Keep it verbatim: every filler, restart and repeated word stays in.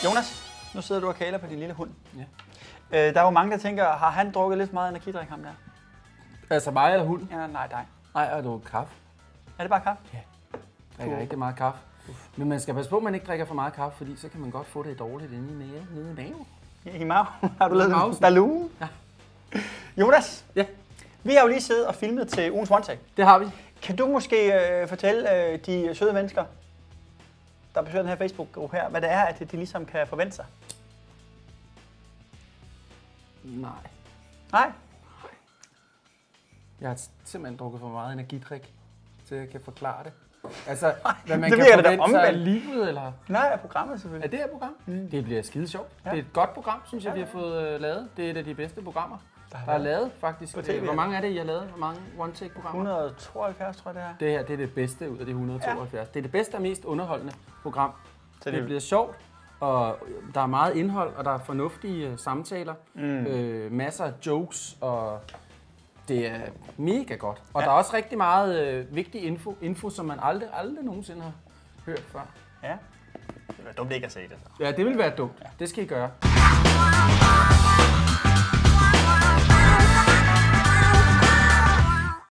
Jonas, nu sidder du og kæler på din lille hund. Ja. Øh, der er jo mange, der tænker, har han drukket lidt meget energidrik, ham der? Altså mig eller hunden? Ja, nej, dig. Nej, jeg har drukket kaffe. Er det bare kaffe? Ja. Jeg drikker rigtig meget kaffe. Men man skal passe på, at man ikke drikker for meget kaffe, fordi så kan man godt få det dårligt inde i maven. Nede i maven. I maven? Har du lavet en balloon? Ja. Jonas? Ja. Vi har jo lige siddet og filmet til ugens OneTech. Det har vi. Kan du måske øh, fortælle øh, de søde mennesker, der besøger den her Facebook-gruppe her, hvad det er, at de ligesom kan forvente sig? Nej. Nej? Jeg har simpelthen drukket for meget energidrik, så jeg kan forklare det. Altså, hvad man det kan forvente sig af livet, eller? Nej, af programmet selvfølgelig. Er det her program? Mm. Det bliver skide sjovt. Ja. Det er et godt program, synes jeg, vi har fået uh, lavet. Det er et af de bedste programmer, der, der er lavet, faktisk. T V, Hvor mange er det, I har lavet? Hvor mange OneTech-programmer? et hundrede og tooghalvfjerds, tror jeg, det er. Det her det er det bedste ud af de et hundrede og tooghalvfjerds. Ja. Det er det bedste og mest underholdende program. Så det, det bliver sjovt, og der er meget indhold, og der er fornuftige uh, samtaler. Mm. Øh, masser af jokes, og det er mega godt. Og ja. Der er også rigtig meget øh, vigtig info, info, som man aldrig, aldrig nogensinde har hørt før. Ja, det var dumt ikke at se det. Så. Ja, det vil være dumt. Ja. Det skal I gøre.